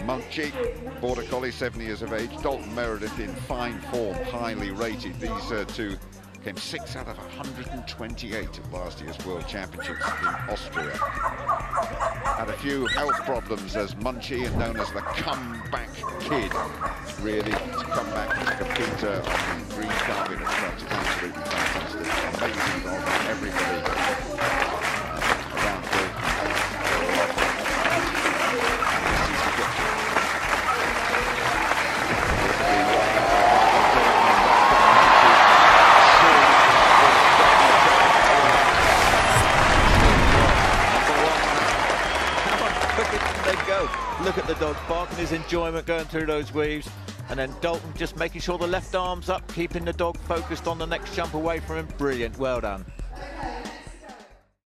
Munchy, Border Collie, 7 years of age. Dalton, Meredith in fine form, highly rated. These two came 6 out of 128 at last year's World Championships in Austria. Had a few health problems as Munchy, and known as the comeback kid. Really, to come back to compete on the green carpet at front is absolutely fantastic. Amazing on everybody around the Look at the dog barking his enjoyment going through those weaves, and then Dalton just making sure the left arm's up, keeping the dog focused on the next jump away from him. Brilliant, well done.